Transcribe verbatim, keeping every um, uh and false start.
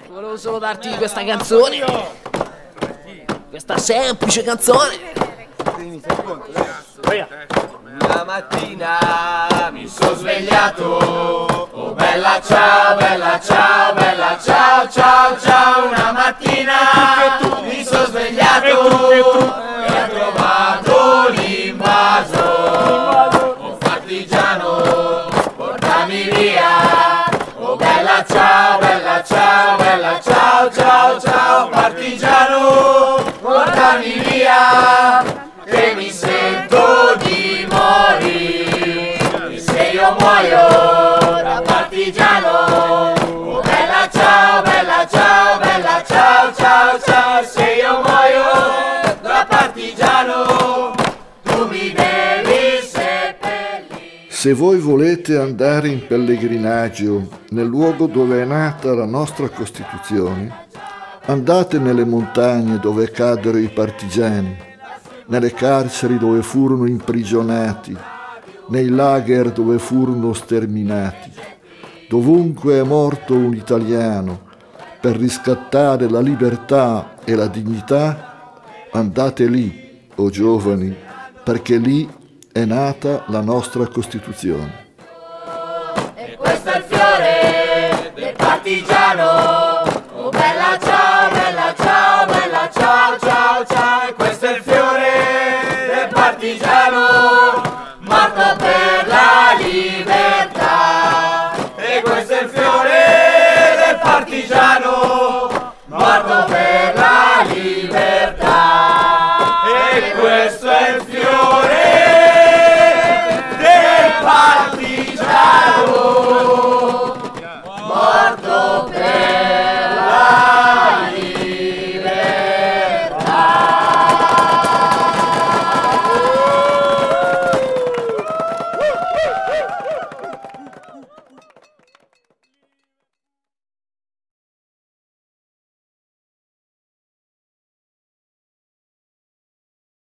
Volevo solo darti questa canzone, questa semplice canzone. Una mattina mi sono svegliato, oh bella ciao, bella ciao, bella ciao, ciao, ciao. Una mattina mi sono svegliato e ho trovato l'invaso. Oh partigiano, portami via, oh bella ciao, bella ciao, bella ciao, ciao, ciao. Partigiano, portami via, che mi sento di morire, se io muoio da partigiano. Oh bella ciao, bella ciao, bella ciao, ciao, ciao. Se io muoio da partigiano, tu mi devi seppellire. Se voi volete andare in pellegrinaggio nel luogo dove è nata la nostra Costituzione, andate nelle montagne dove caddero i partigiani, nelle carceri dove furono imprigionati, nei lager dove furono sterminati. Dovunque è morto un italiano per riscattare la libertà e la dignità, andate lì, o giovani, perché lì è nata la nostra Costituzione. E questo è il fiore del partigiano.